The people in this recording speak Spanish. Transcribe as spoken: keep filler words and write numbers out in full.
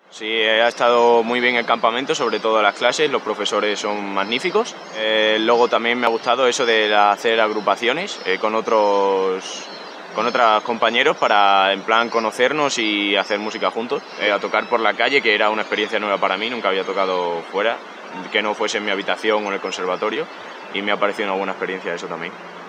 Sí, ha estado muy bien el campamento, sobre todo las clases, los profesores son magníficos. Eh, luego también me ha gustado eso de hacer agrupaciones eh, con otros con otros compañeros para en plan conocernos y hacer música juntos, eh, a tocar por la calle, que era una experiencia nueva para mí, nunca había tocado fuera, que no fuese en mi habitación o en el conservatorio, y me ha parecido una buena experiencia eso también.